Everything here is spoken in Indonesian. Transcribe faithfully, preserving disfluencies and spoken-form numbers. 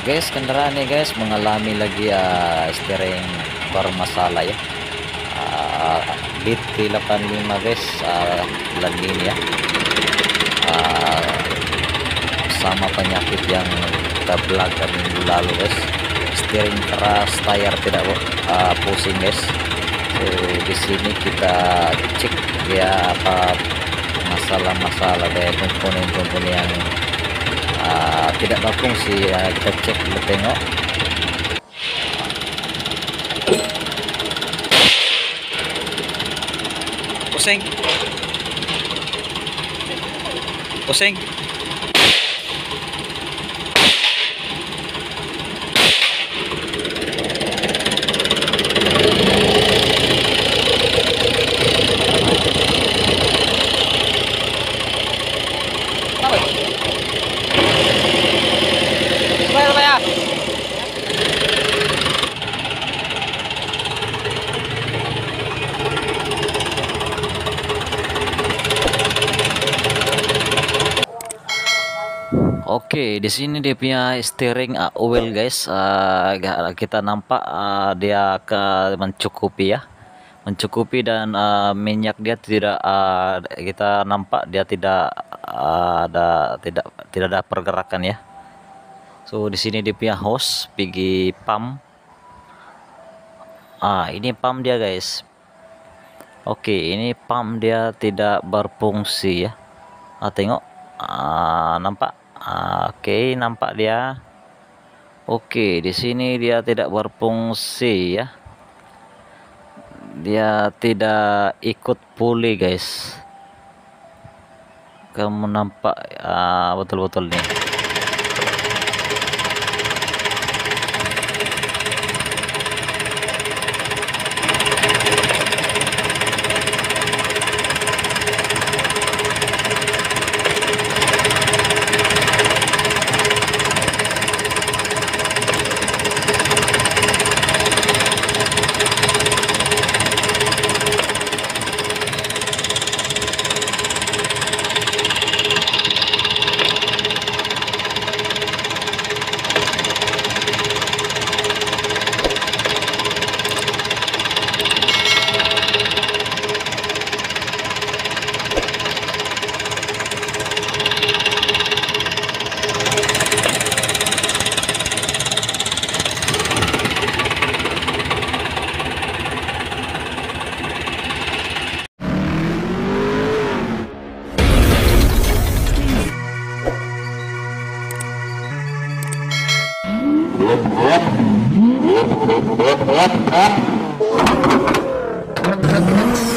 Guys, kendaraan nih guys mengalami lagi uh, steering bermasalah ya. Uh, Beat T delapan puluh lima guys, uh, lagi ini ya. Uh, sama penyakit yang kita belaga minggu lalu guys. Steering keras, tayar tidak uh, pusing guys. So, di sini kita cek ya apa masalah-masalah dari komponen-komponen yang uh, tidak berfungsi ya. Kita cek dulu, tengok pusing pusing Bayar, bayar. Oke, di sini dia punya steering uh, oil guys. Uh, kita nampak uh, dia ke mencukupi ya, mencukupi dan uh, minyak dia tidak uh, kita nampak dia tidak uh, ada tidak tidak ada pergerakan ya. So di sini dia punya hose pergi pump. Ah, ini pump dia guys. Oke, ini pump dia tidak berfungsi ya. Ah, tengok, ah, nampak. Ah, Oke, nampak dia. Oke, di sini dia tidak berfungsi ya. Dia tidak ikut pulih guys. Kamu nampak ah, betul-betul nih. What?